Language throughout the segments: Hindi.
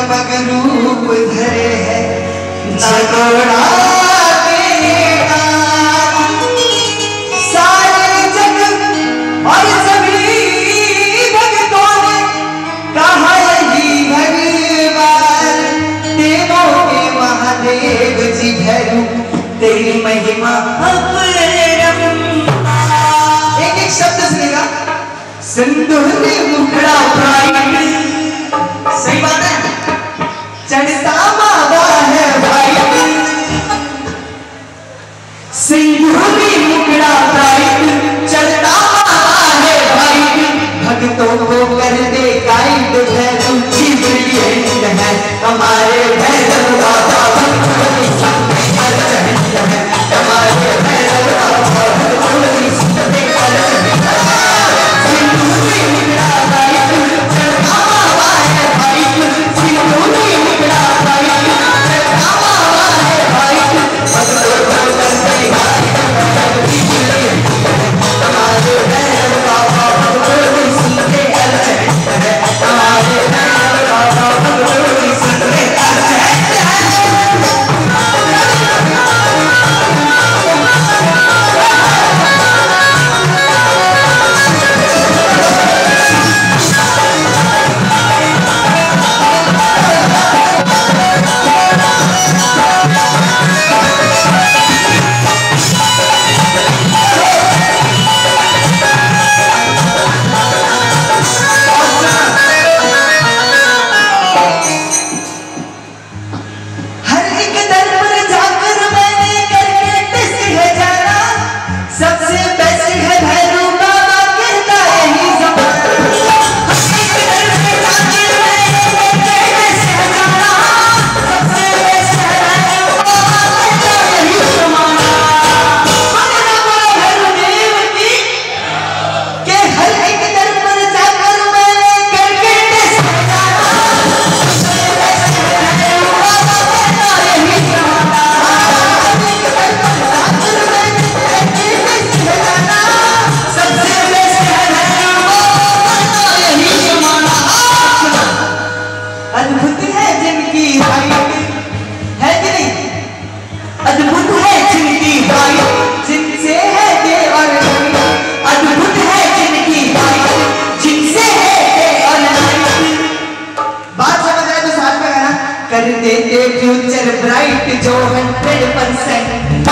पग रूप धरे है नगोड़ा सारे जग और सभी भक्तों ने कहा यही भगवान देवों के महादेव जी भैरू तेरी महिमा एक एक शब्द सुनेगा सिंदूरी मुखड़ा प्राइड सही बात है चढ़ता मावा है भाई सिंदूरी मुखड़ा प्राइड चढ़ता मावा है भाई भक्तों को कर दे गाइड भैरव की ब्रिलियंट है हमारे भैरव बाबा हमारे भैरव बाबा फ्यूचर ब्राइट जो 100%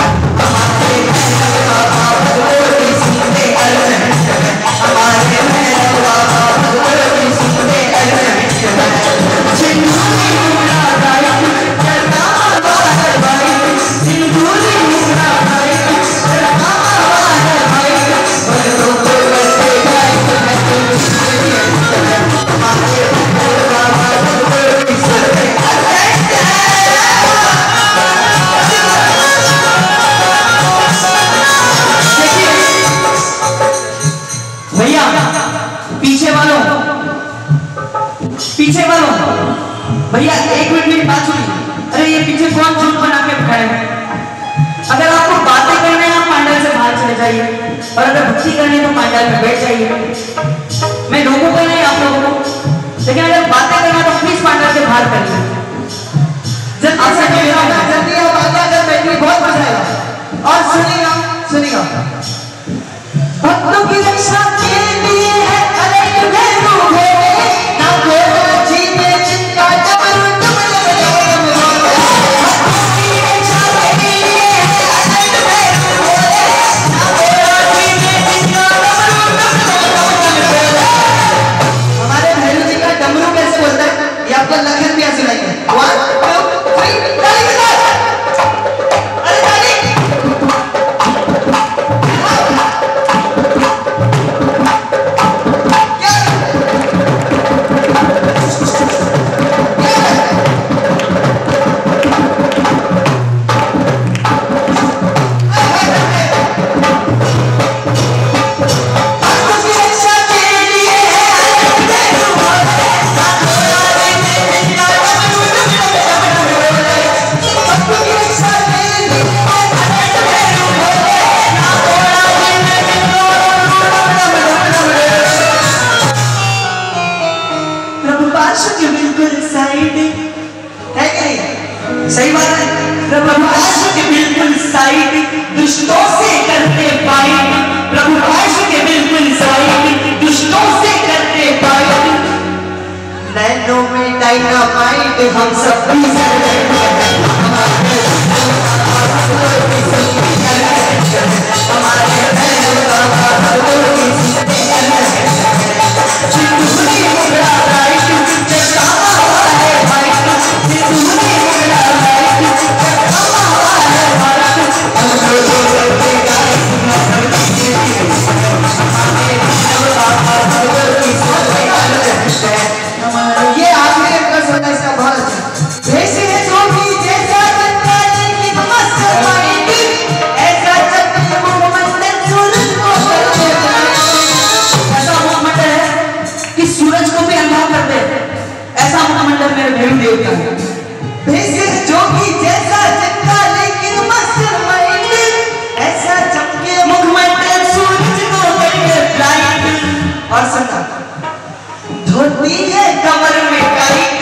पीछे वालों भैया एक मिनट मेरी बात सुनिए। अरे ये पीछे कौन झूठ बना के खड़े हैं? अगर आपको बातें करनी है आप पंडाल से बाहर चले जाइए और अगर भक्ति करनी है तो पंडाल में बैठ जाइए। मैं लोगों को नहीं आप लोगों को, लेकिन अगर बातें करना है तो प्लीज पंडाल से बाहर करिए। जल्दी आप आगे अगर बैठिए बहुत मजा आएगा। और सुनिएगा सुनिएगा भक्तों की रक्षा के लिए है आर्श के बिल्कुल साइड है क्या? सही बात है। प्रभु आर्श के बिल्कुल साइड, दुष्टों से करते फाइट। प्रभु आर्श के बिल्कुल साइड, दुष्टों से करते फाइट। नैनो में डायनामाइट हम सब भी धोती है कमर में टाइट,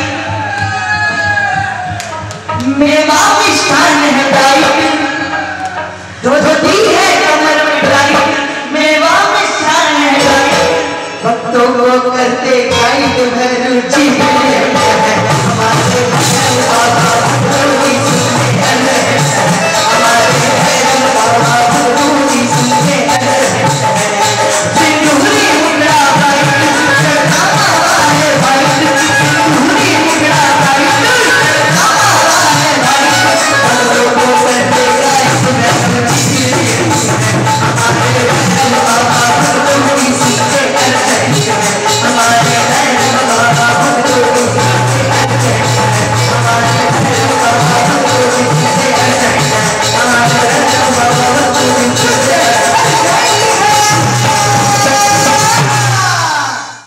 मेवा मिष्ठान है टाइट। धोती है कमर में टाइट, मेवा मिष्ठान है टाइट। भक्तों को करते गाइड भर रुचि